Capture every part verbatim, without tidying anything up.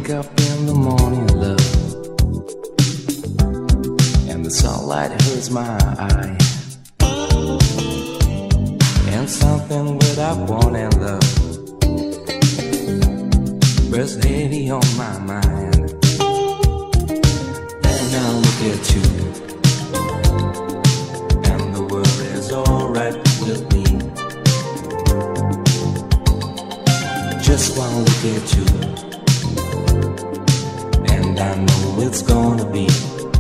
wake up in the morning, love, and the sunlight hurts my eye, and something without warning, love, rests heavy on my mind. And I look at you, and the world is alright with me. Just one look at you, and I know it's gonna be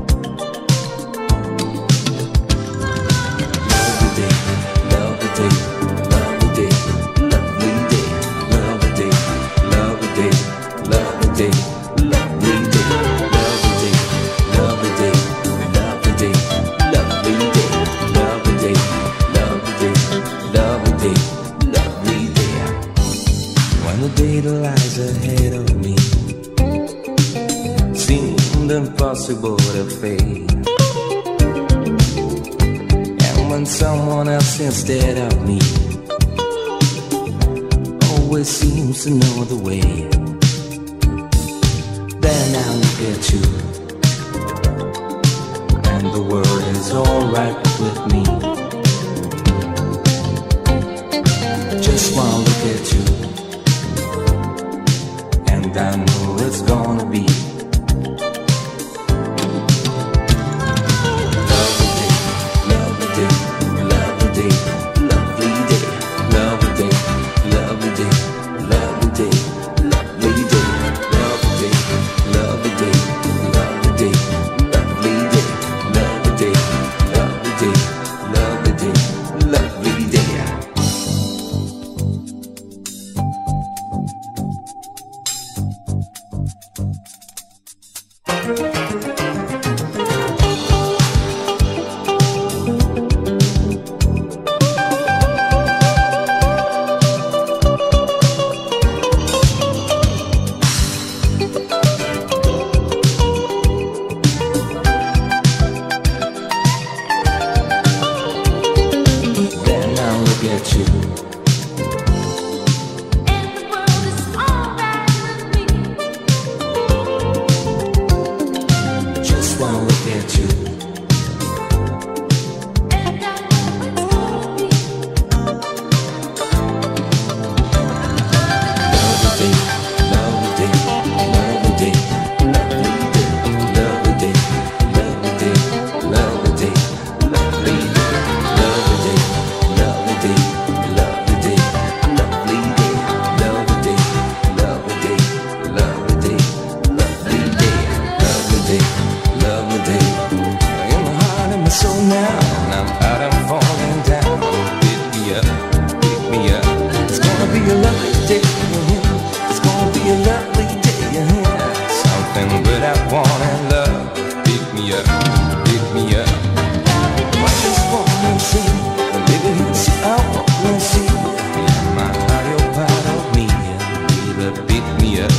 lovely day, lovely day, lovely day, lovely day, lovely day, lovely day, lovely day, lovely day, lovely day, lovely day, lovely day, lovely day, lovely day, lovely day, lovely day, lovely day. When the day that lies ahead of me seemed impossible to fade, and when someone else instead of me always seems to know the way, then I look at you, and the world is alright with me. Just one look at you, and I know it's gonna be lovely day, lovely day, lovely day, lovely day, lovely day, lovely day, lovely day, lovely day, lovely day, lovely day, lovely day, lovely day, lovely day, lovely day, lovely day, lovely day. Then I look at you, And the world is alright with me. just one look at you, And I know it's gonna be lovely day, lovely day, lovely day, lovely day, lovely day, lovely day, lovely day, lovely day, lovely day, lovely day, lovely day, lovely day, lovely day, lovely day, lovely day, lovely day, lovely day, lovely day. In my heart and my soul now, and I'm out and falling down. Pick me up, pick me up. It's gonna be a lovely day. It's gonna be a lovely day. Something without wanting love. Pick me up, pick me up. I just wanna see, baby, see, I wanna see. Yeah, my heart, you're part of me. Baby, pick me up.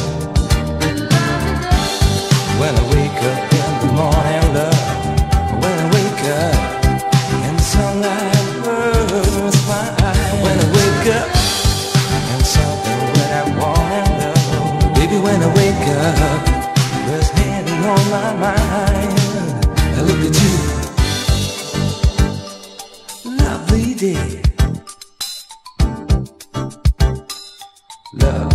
When I wake up in the morning, love. When I wake up and the sunlight burns my eyes. When I wake up and something without wanting love. Baby, when I wake up, there's heavy on my mind. I look at you, lovely day, love.